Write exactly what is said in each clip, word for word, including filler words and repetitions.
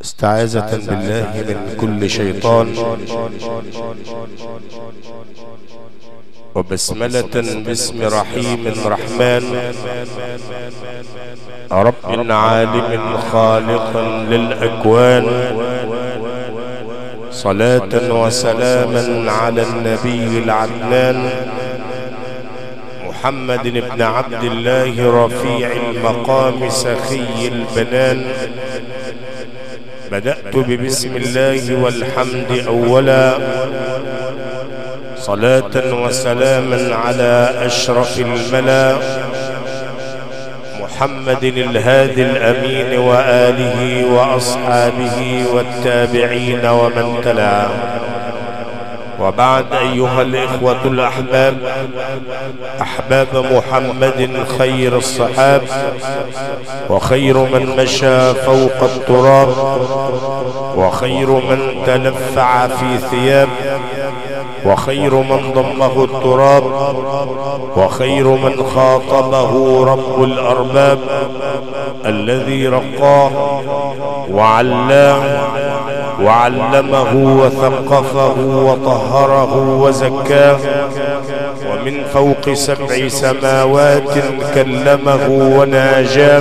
استعاذة بالله من كل شيطان، وبسملة باسم رحيم رحمن، رب عالم خالق للأكوان، صلاة وسلاما على النبي العدنان محمد بن عبد الله رفيع المقام سخي البنان. بدأت ببسم الله والحمد أولا، صلاة وسلاما على أشرف الملا محمد الهادي الأمين وآله وأصحابه والتابعين ومن تلا. وبعد، أيها الإخوة الأحباب، أحباب محمد خير الصحاب، وخير من مشى فوق التراب، وخير من تلفع في ثياب، وخير من ضمه التراب، وخير من خاطبه رب الأرباب الذي رقاه وعلاه وعلمه وثقفه وطهره وزكاه، ومن فوق سبع سماوات كلمه وناجاه،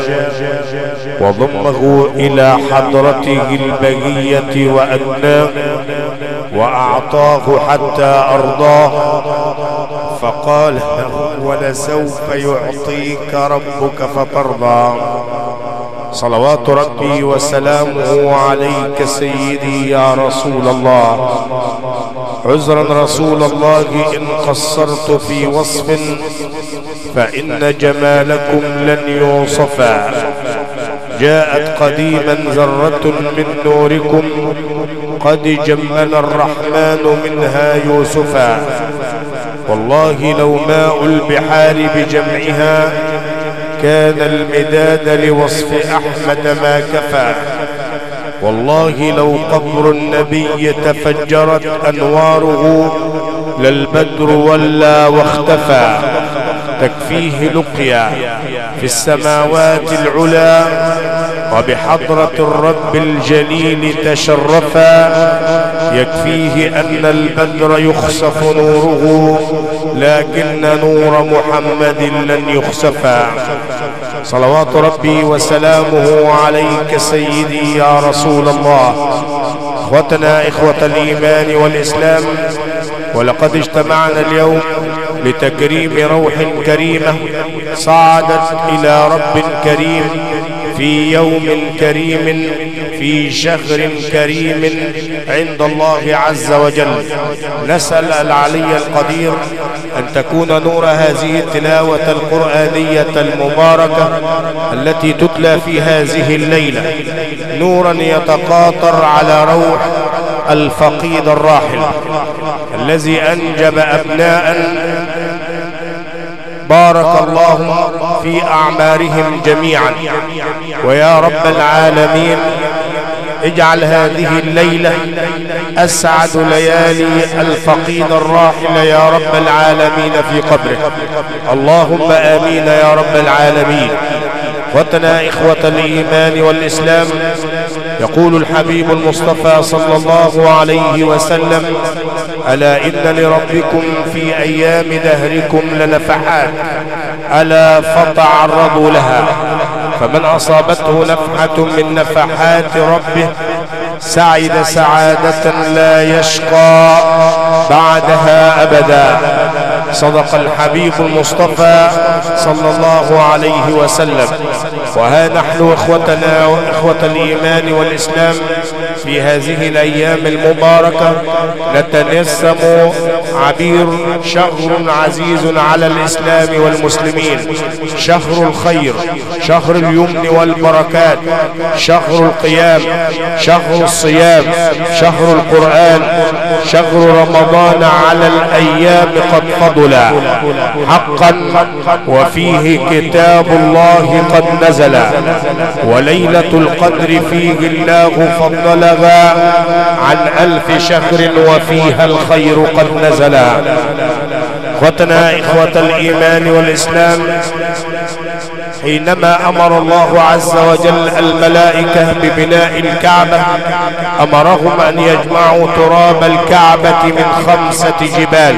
وضمه إلى حضرته البهية وأدناه، وأعطاه حتى أرضاه، فقال: ولسوف يعطيك ربك فترضى. صلوات ربي وسلامه عليك سيدي يا رسول الله. عذرا رسول الله إن قصرت في وصف، فإن جمالكم لن يوصفا. جاءت قديما ذرة من نوركم، قد جمل الرحمن منها يوسفا. والله لو ماء البحار بجمعها كان المداد لوصف أحمد ما كفى. والله لو قبر النبي تفجرت أنواره للبدر ولى واختفى. تكفيه لقيا في السماوات العلا، وبحضرة الرب الجليل تشرفا. يكفيه أن البدر يخسف نوره، لكن نور محمد لن يخسفا. صلوات ربي وسلامه عليك سيدي يا رسول الله. اخوتنا إخوة الإيمان والإسلام، ولقد اجتمعنا اليوم لتكريم روح كريمة صعدت إلى رب كريم في يوم كريم في شهر كريم عند الله عز وجل. نسأل العلي القدير أن تكون نور هذه التلاوة القرآنية المباركة التي تتلى في هذه الليلة نورا يتقاطر على روح الفقيد الراحل الذي أنجب أبناء بارك الله في أعمارهم جميعا. ويا رب العالمين، اجعل هذه الليلة أسعد ليالي الفقيد الراحل يا رب العالمين في قبره. اللهم آمين يا رب العالمين. اخوتنا إخوة الإيمان والإسلام، يقول الحبيب المصطفى صلى الله عليه وسلم: ألا إن لربكم في أيام دهركم لنفحات، ألا فتعرضوا لها. فمن أصابته نفحة من نفحات ربه سعد سعادة لا يشقى بعدها أبدا. صدق الحبيب المصطفى صلى الله عليه وسلم. وها نحن إخوتنا وإخوة الإيمان والإسلام في هذه الأيام المباركة نتنسم عبير شهر عزيز على الإسلام والمسلمين، شهر الخير، شهر اليمن والبركات، شهر القيام، شهر الصيام، شهر القرآن، شهر رمضان على الأيام قد فضل حقا، وفيه كتاب الله قد نزل، وليلة القدر فيه الله فضلها عن ألف شهر وفيها الخير قد نزل. اخوتنا إخوة الإيمان والإسلام، حينما أمر الله عز وجل الملائكة ببناء الكعبة أمرهم أن يجمعوا تراب الكعبة من خمسة جبال،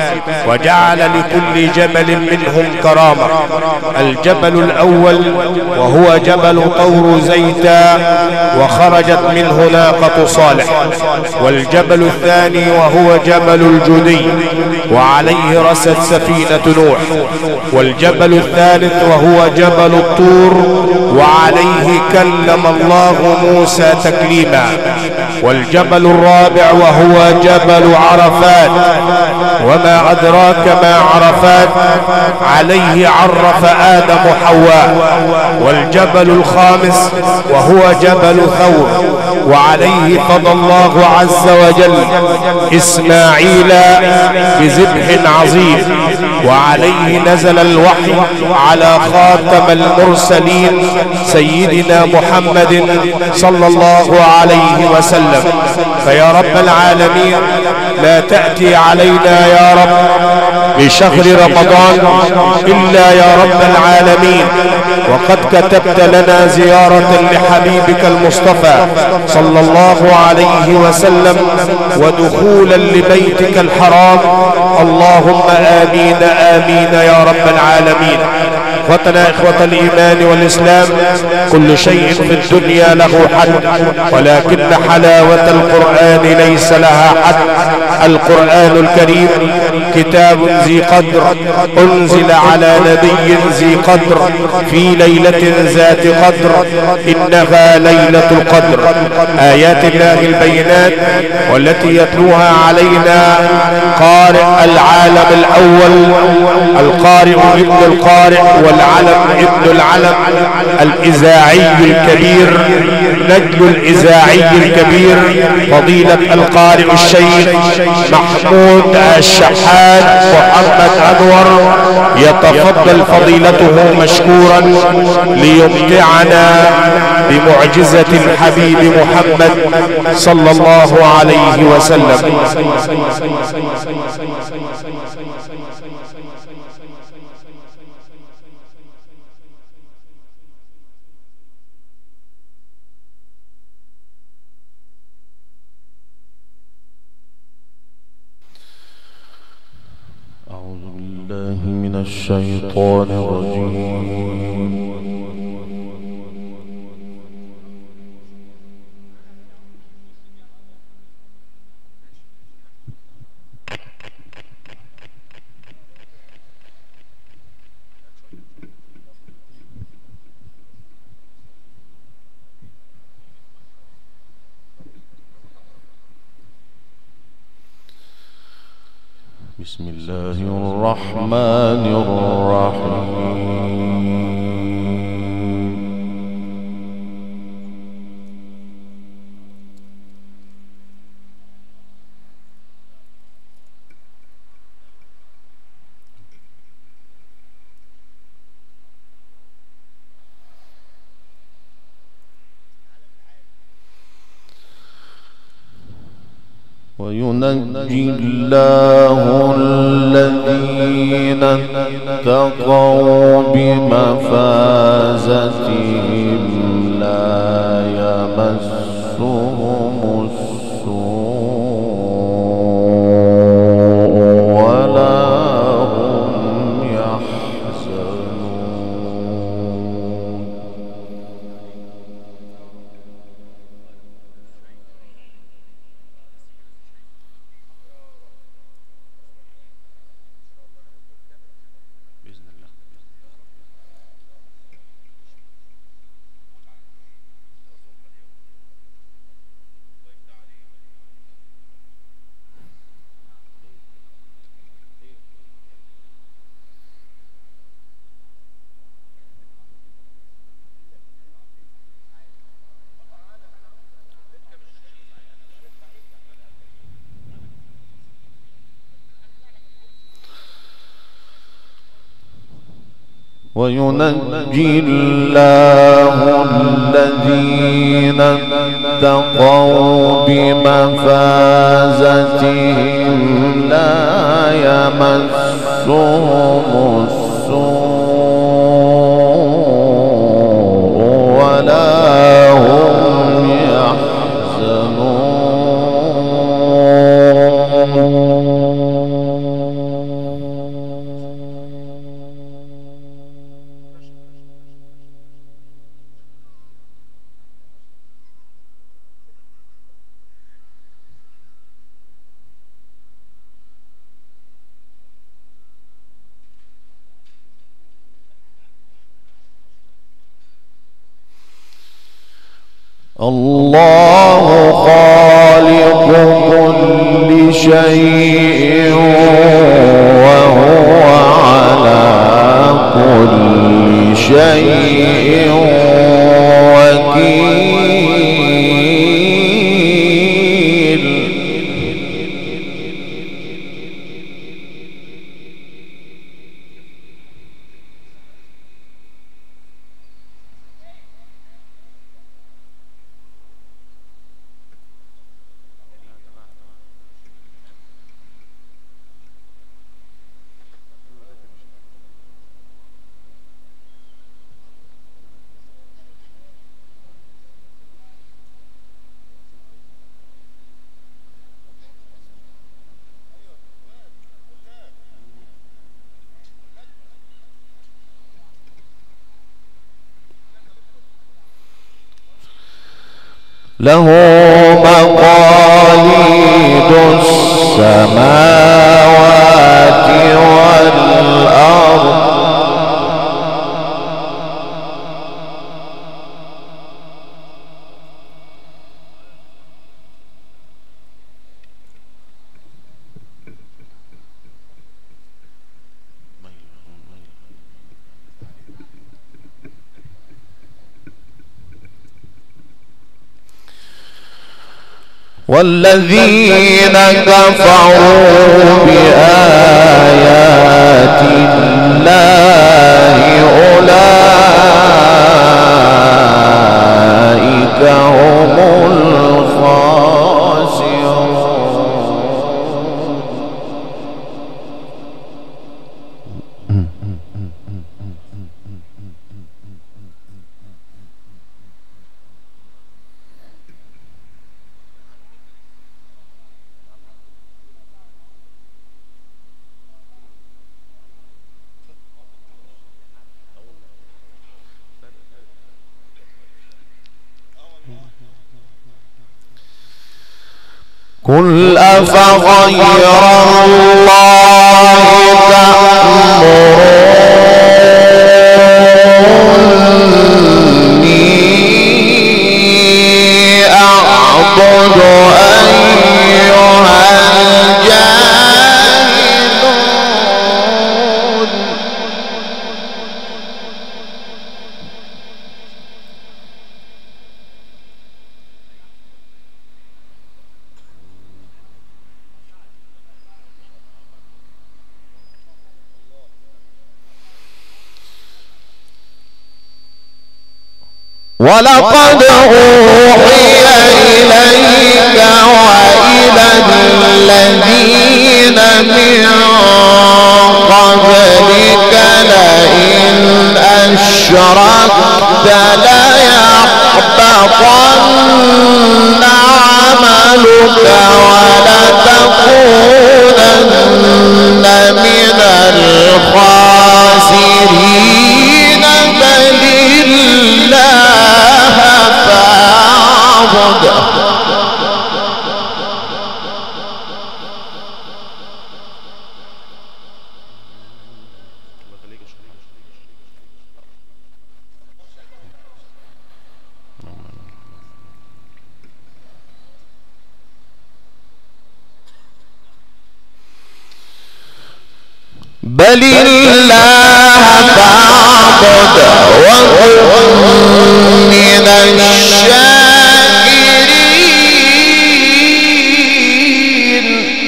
وجعل لكل جبل منهم كرامة. الجبل الأول وهو جبل طور زيتا وخرجت منه ناقة صالح، والجبل الثاني وهو جبل الجدي وعليه رست سفينة نوح، والجبل الثالث وهو جبل الطور وعليه كلم الله موسى تكليما، والجبل الرابع وهو جبل عرفات، وما أدراك ما عرفات، عليه عرف آدم حواء، والجبل الخامس وهو جبل ثور وعليه فضى الله عز وجل إسماعيل بذبح عظيم، وعليه نزل الوحي على خاتم المرسلين سيدنا محمد صلى الله عليه وسلم. فيا رب العالمين لا تأتي علينا يا رب بشهر رمضان إلا يا رب العالمين وقد كتبت لنا زيارة لحبيبك المصطفى صلى الله عليه وسلم ودخولا لبيتك الحرام. اللهم آمين آمين يا رب العالمين. اخوتنا اخوة الايمان والاسلام، كل شيء في الدنيا له حد، ولكن حلاوة القرآن ليس لها حد. القرآن الكريم كتاب ذي قدر انزل على نبي ذي قدر في ليلة ذات قدر، انها ليلة القدر. ايات الله البينات والتي يتلوها علينا قارئ العالم الاول، القارئ ابن القارئ والعلم ابن العلم، الاذاعي الكبير، نجل الاذاعي الكبير، فضيلة القارئ الشيخ محمود الشحات محمد انور، يتفضل فضيلته مشكورا ليمتعنا بمعجزة الحبيب محمد صلى الله عليه وسلم. أعوذ بالله من الشيطان الرجيم. بسم الله الرحمن الرحيم. وينجي الله الذين اتقوا بمفازتهم لا يمسهم السوء ولا هم يحزنون. وينجي الله الذين اتقوا بمفازتهم لا يمسهم السوء الله خالق كل شيء وهو على كل شيء وكيل. له مقاليد السماوات والأرض والذين كفروا بآيات الله أولئك هم الخاسرون. قل أفغير الله تأمروني أعبد أيها الجاهلون. ولقد أوحي إليك وإلى الذين من قبلك لئن أشركت ليحبطن عملك ولتكونن من الخاسرين. بل الله فاعبد. بل الله فاعبد وكن من الشاكرين.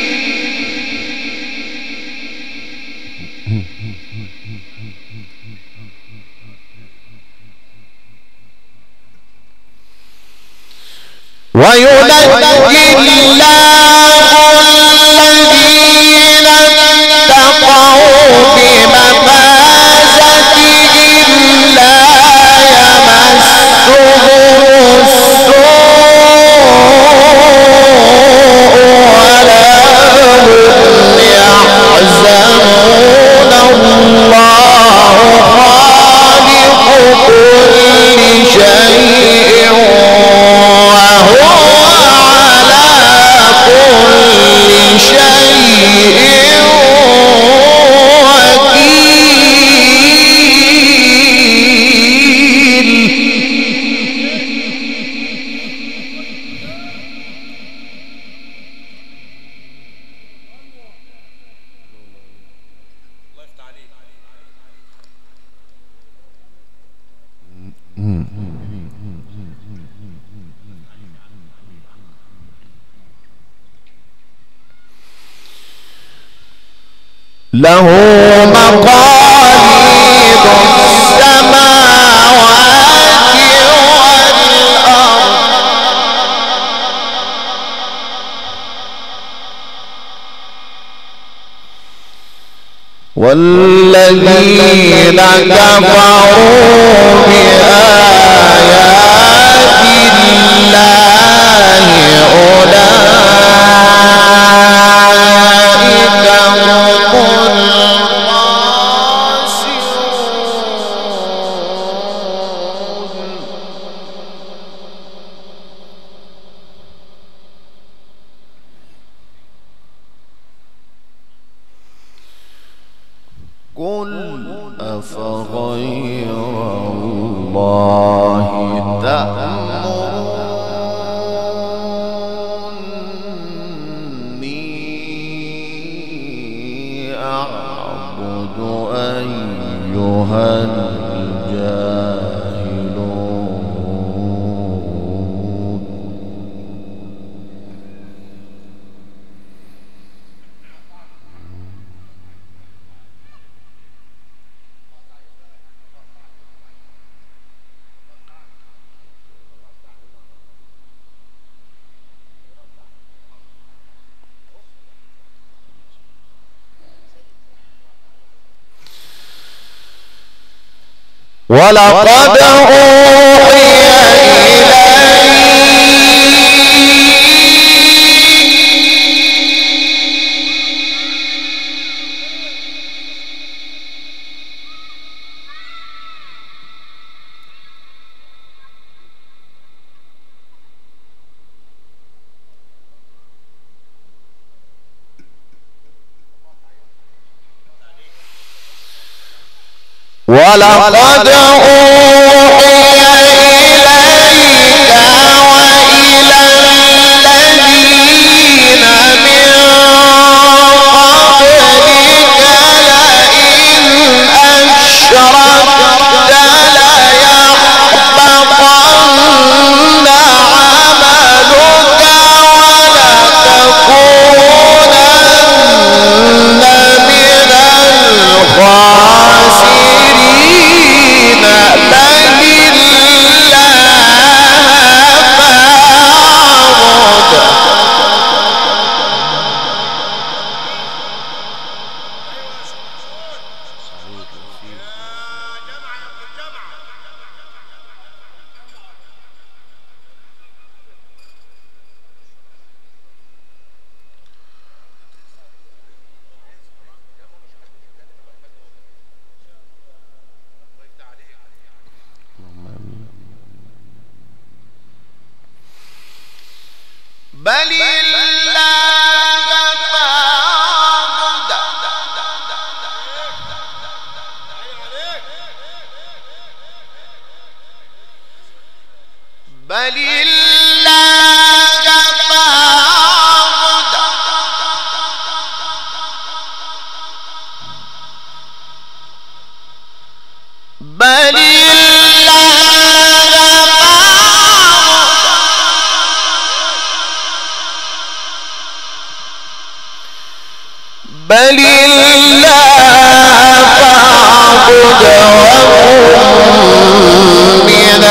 وينجي الله الذين اتقوا بمفازتهم لا يمسهم السوء ولا هم يحزنون. الله خالق كل شيء وهو على له مقاليد السماوات والأرض والذين كفروا بآيات الله أولئك هم الخاسرون. قل أفغير الله تأمروني أعبد أيها الجاهلون. ولقد أوحي ولقد أوحي إليك وإلى الذين من قبلك لئن أشركت ليحبطن عملك ولتكونن من الخاسرين. بل الله فاعبد بل الله فاعبد بل بل الله فاعبد وكن من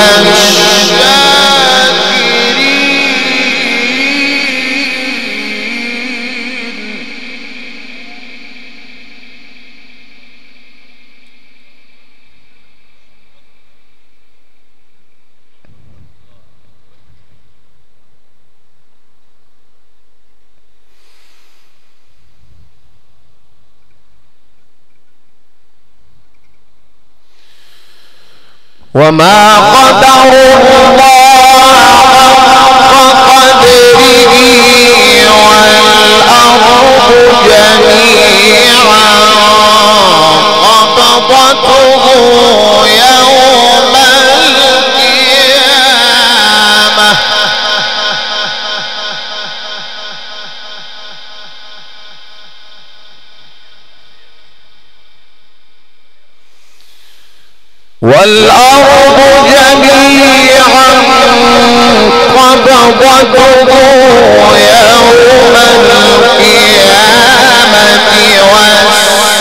وما قدروا الله حق قدره والأرض جميعا قبضته يوم القيامة والأرض جميعا قبضته يوم القيامة والسماوات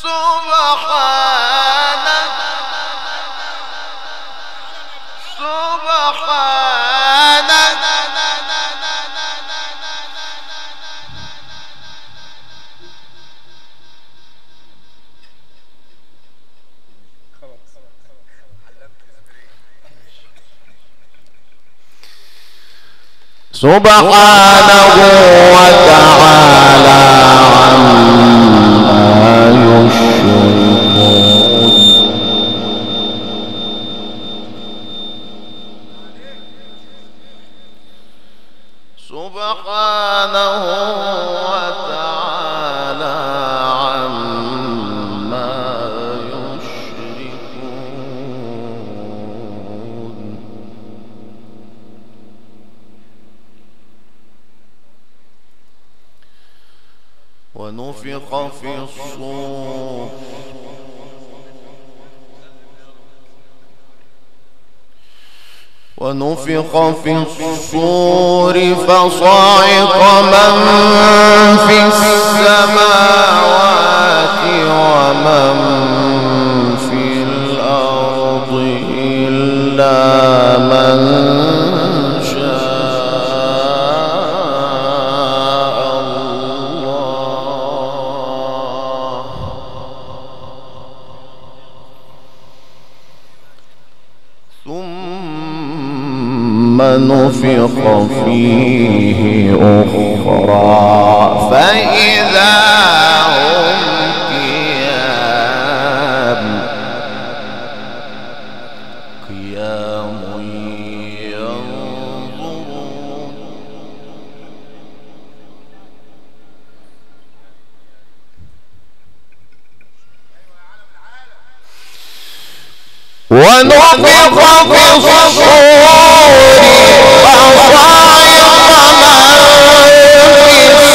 سبحانه وتعالى عما يشركون. سبحانه وتعالى عما يشركون. ونفخ في الصور ونفخ في الصور فصعق من في السماوات ومن في الأرض إلا من نفخ فيه أخرى فإذا هم قيام قيام ينظرون. ونفخ في الصور فصعق من في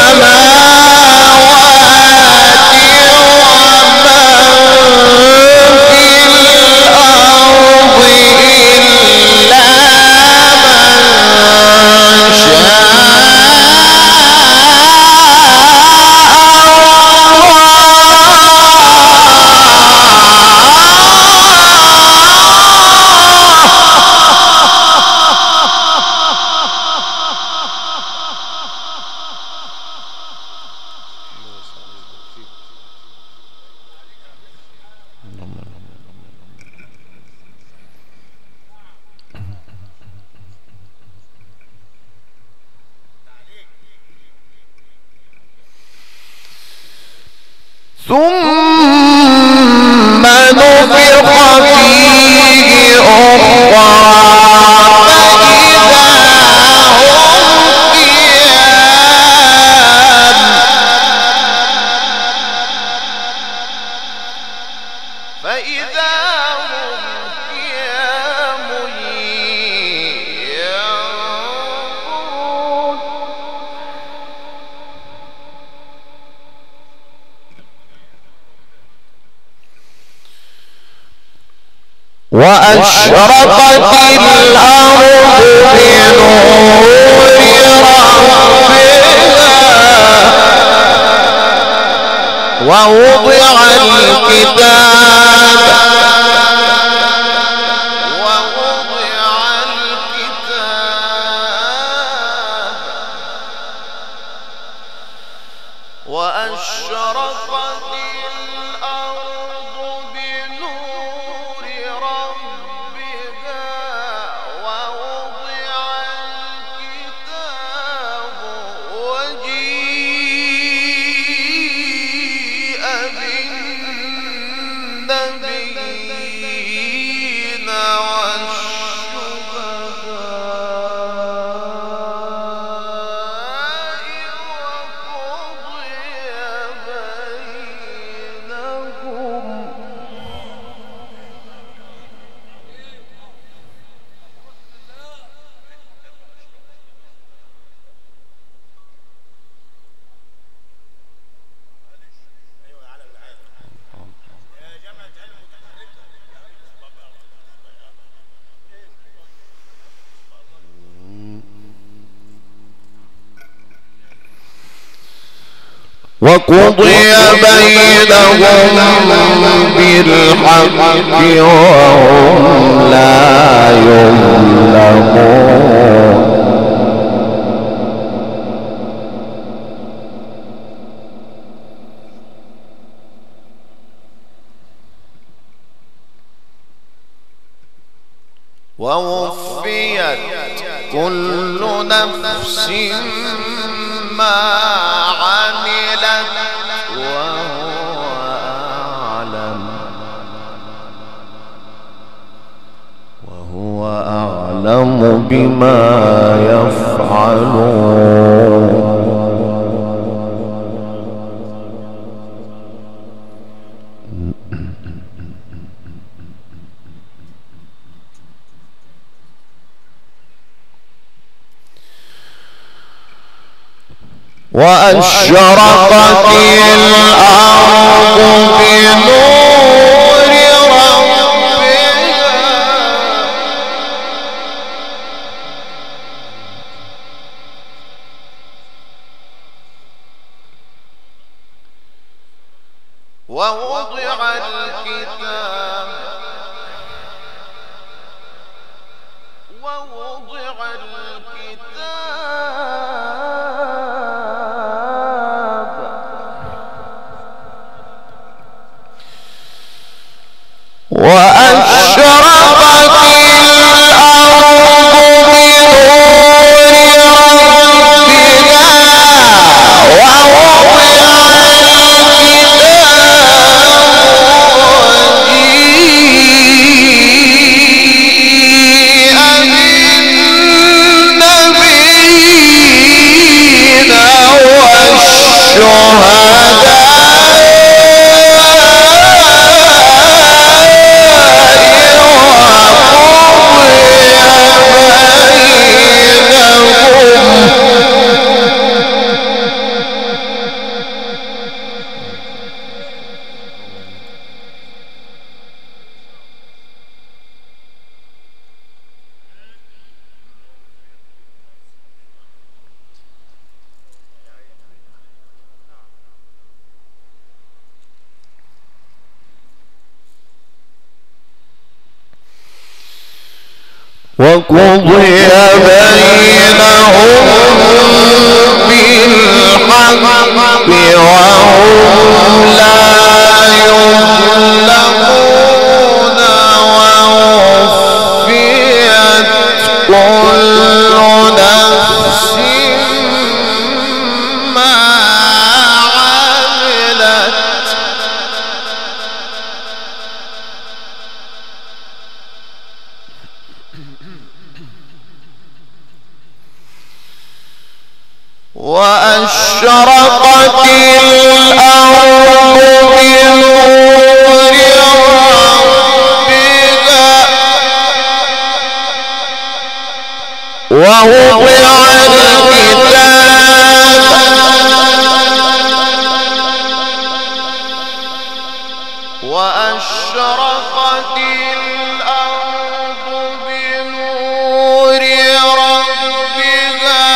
السماوات ومن في الأرض إلا من شاء ثم نفخ فيه أخرى فإذا هم قيام فإذا هم قيام ينظرون. وأشرقت الأرض بنور ربها ووضع الكتاب ووضع الكتاب وأشرقت الأرض بنور ربها ووضع الكتاب وجيء بالنبيين والشهداء وقضي بينهم. وقضي بينهم بالحق وهم لا يظلمون ووفيت كل نفس ما عملت وهو أعلم وهو أعلم بما يفعلون وأشرقت الأرض بنور ربها ووضع الكتاب ووضع الكتاب وأشرقت الأرض بنور ربها ووضع وقضي بينهم بالحق وهم لا يظلمون ووفيت كل نفس ما عملت وأشرقت الأرض بنور ربها ووضع الكتاب وأشرقت الأرض بنور ربها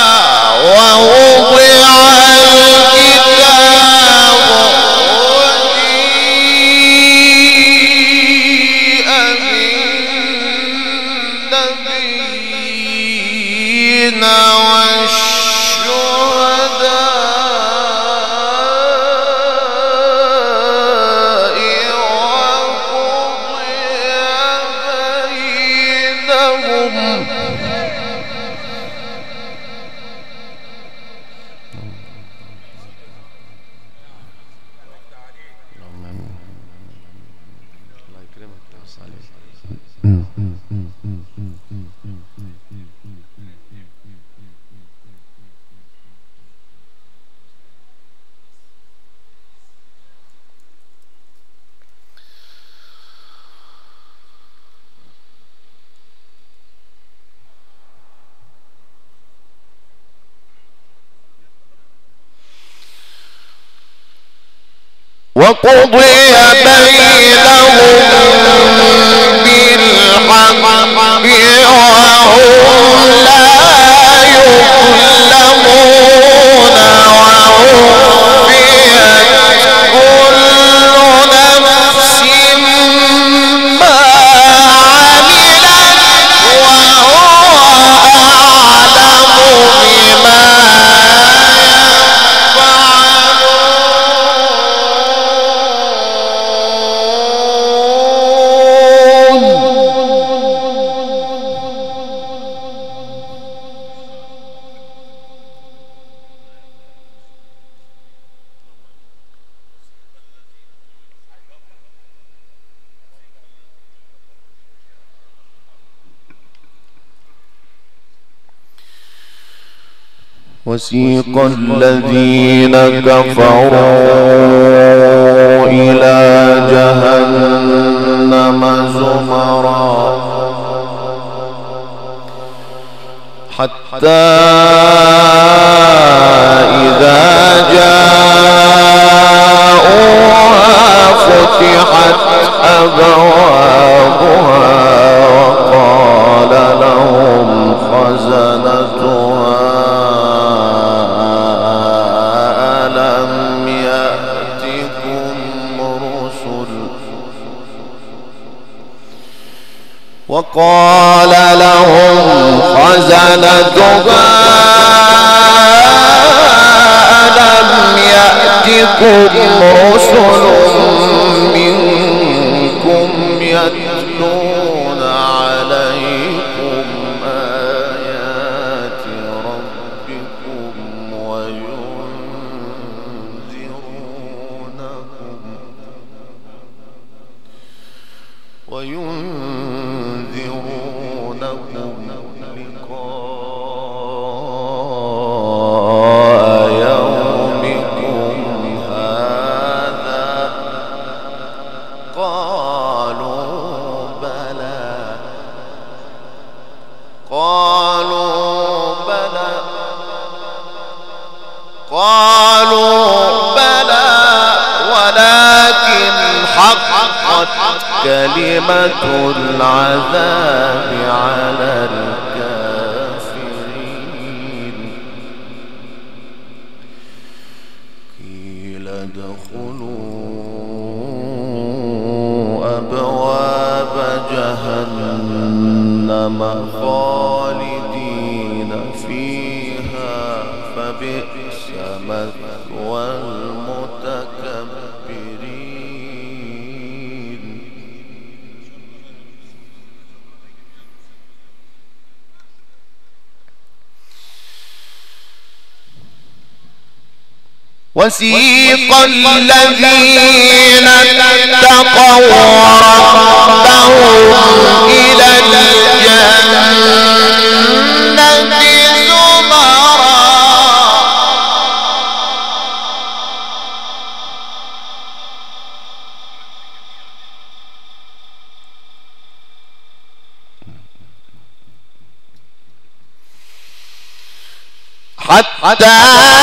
ووضع الكتاب وجيء بالنبيين والشهداء وقضي بينهم وقضي بينهم بالحق وهم لا يظلمون ووفيت وسيق الذين كفروا إلى جهنم زمرا حتى إذا جاءوها فتحت أبوابها وقال لهم خزنتها ألم يأتكم رسل وقال لهم خزنتها ألم يأتكم رسل منكم يتلون عليكم آيات ربكم وينذرونكم وينذرونكم لقاء يومكم هذا قالوا بلى قالوا بلى قالوا بلى ولكن حقت كلمة العذاب على الكافرين قيل ادخلوا أبواب جهنم خالدين فيها فبئس مثوى المتكبرين وسيق الذين اتقوا ربهم إلى الجنة زمرا حتى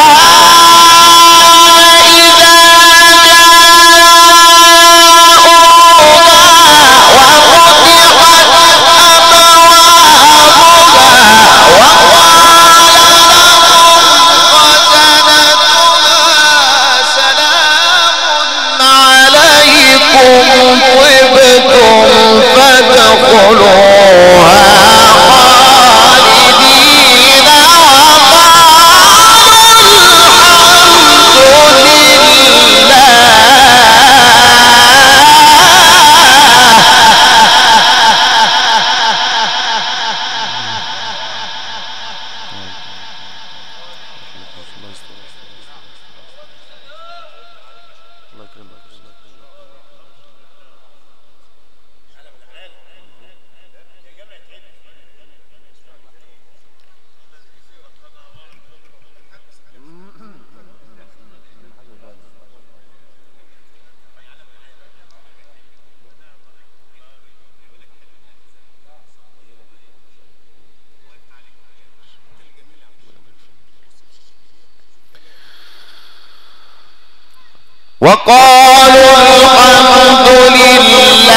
وقالوا الحمد لله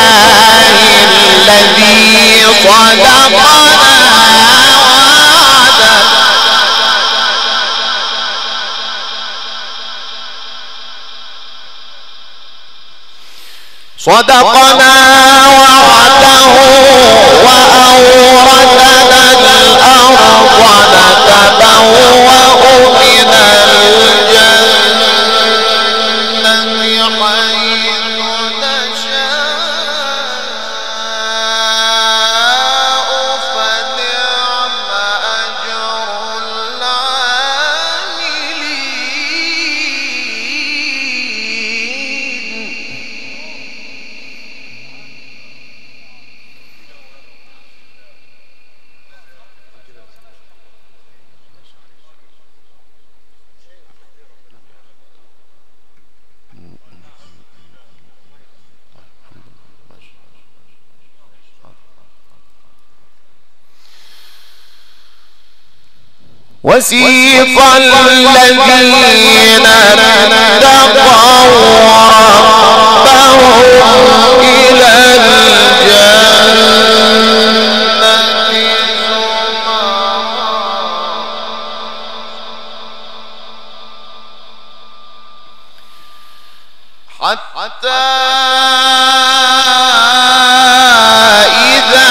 الذي صدقنا وعده صدقنا وعده وأورثنا الأرض نتبوأ من الجنة حيث نشاء فنعم أجر العاملين وسيق الذين اتقوا ربهم إلى الجنة حتى إذا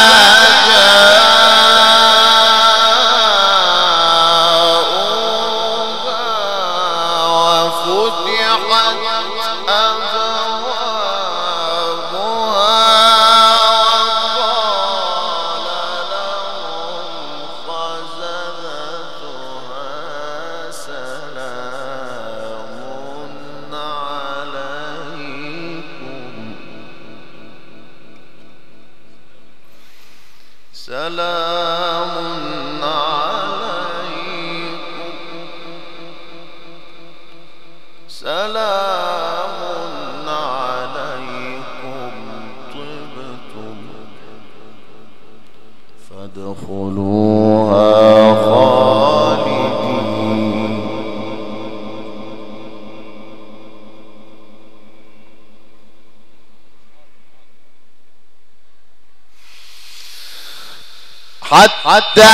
حتى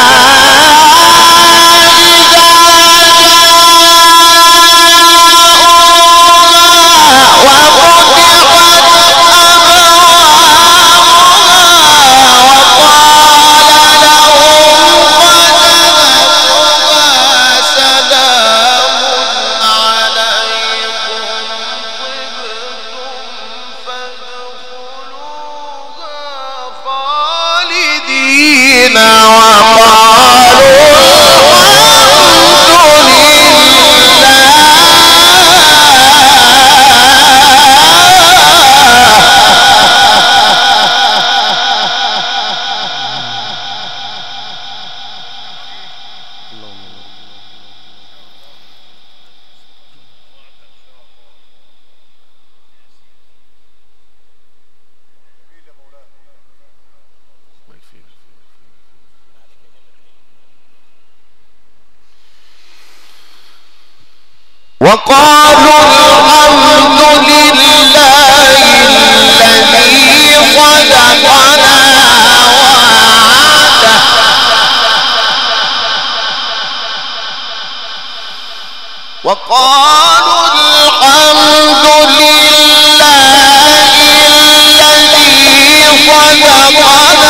وقالوا الحمد لله الذي صدقنا وعده وقالوا الحمد لله الذي صدقنا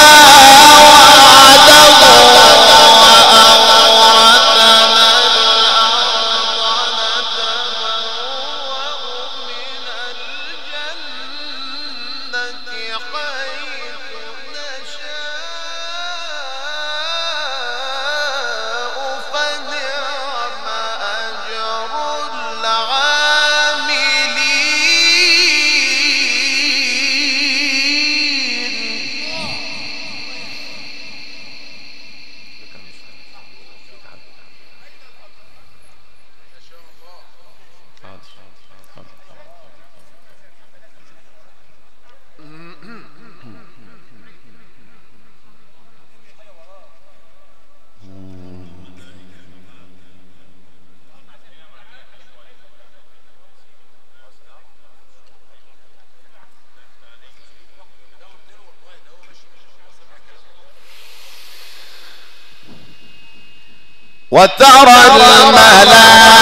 وترى الملائكة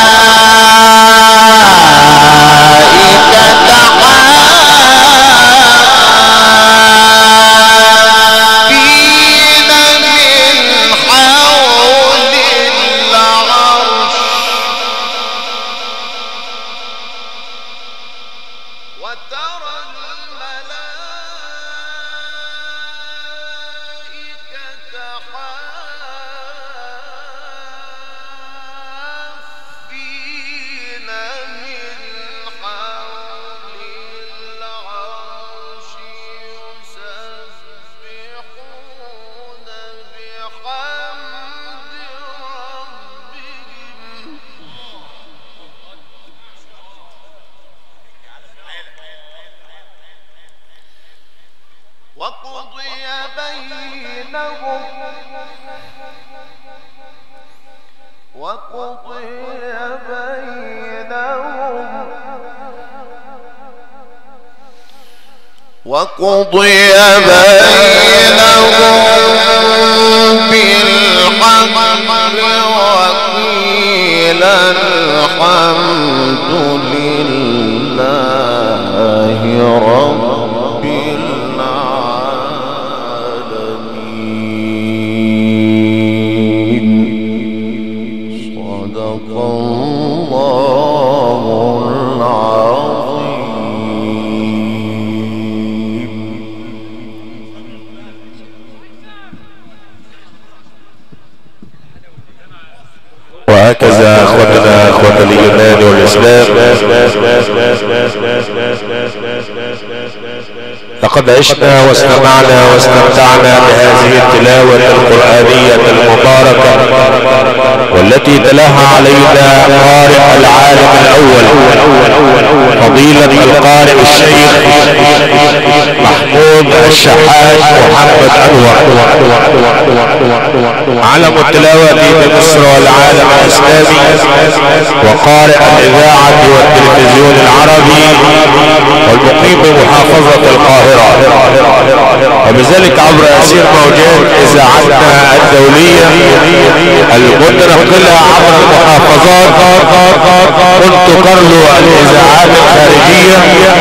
حافين من حول العرش وترى وقضي بينهم وقضي بينهم وقضي بينهم بالحق وقيل الحمد لله رب العالمين. صدق الله العظيم. وهكذا اخوتنا اخوة الايمان والاسلام، لقد عشنا واستمعنا واستمتعنا بهذه التلاوة القرآنية المباركة، والتي تلاها علينا قارئ العالم الاول فضيلة القارئ الشيخ محمود الشحات محمد انور، علم التلاوة بمصر والعالم الاسلامي وقارئ الاذاعة والتلفزيون العربي والمقيم بمحافظة القاهرة، وبذلك عبر أسير موجات اذاعتنا الدولية المتنقلة عبر المحافظات كنت قرلوا الاذاعات الخارجية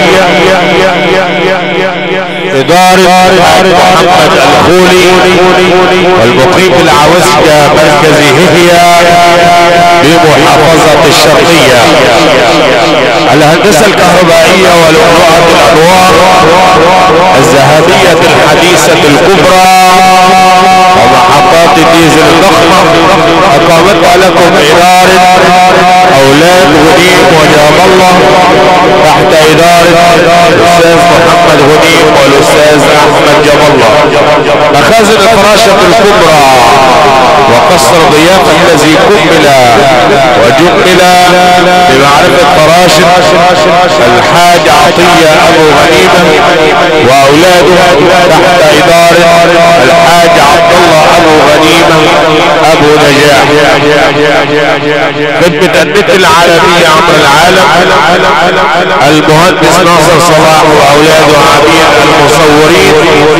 إدارة محمد الخولي والمقيم العوسكة مركز هيهيا بمحافظة الشرقية، الهندسة الكهربائية ولمعة الأنوار الذهبية الحديثة الكبرى ومحطات الديزل الضخمة أقامتها لكم إدارة أولاد غنيم وجاب الله تحت إدارة الأستاذ محمد غنيم والأستاذ أحمد جاب الله. مخازن الفراشة الكبرى وقصر ضيافة الذي كمل وجمل بمعرفة فراشة الحاج عطية أبو غنيمة وأولاده تحت إدارة الحاج عبد الله أبو غنيمة أبو نجاح. خدمة النت العالمية عبر العالم المهندس ناصر صلاح وأولاده عبيد المصورين،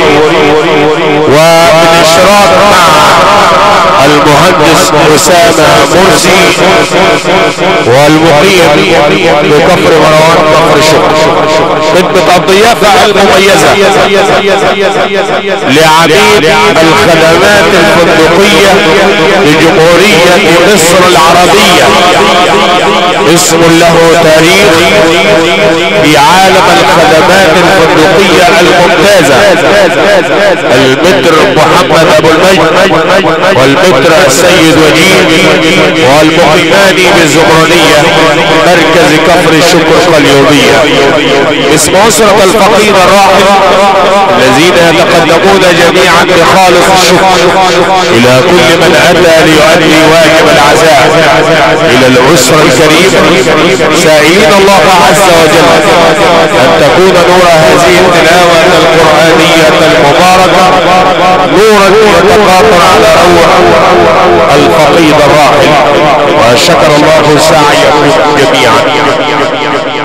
وبالاشتراك مع المهندس أسامة مرسي والمقيم بكفر مروان كفر شكر. خدمة الضيافة المميزة لعبيد الخدمات الفندقية لجمهورية مصر العربية، اسم له تاريخ في عالم الخدمات الفندقية الممتازة، المتر محمد ابو المجد والمتر السيد وجيه والمقيمان بالزمرانية مركز كفر الشكر اليومية. اسم أسرة الفقير الراحل الذين يتقدمون جميعا بخالص الشكر الى كل من اتى ليؤدي واجب العزاء الى الاسرة الكريمة، سائلين الله عز وجل ان تكون نور هذه التلاوة القرآنية المباركة نورا يتقاطر على روح الفقيد الراحل، وشكر الله سعيكم جميعا.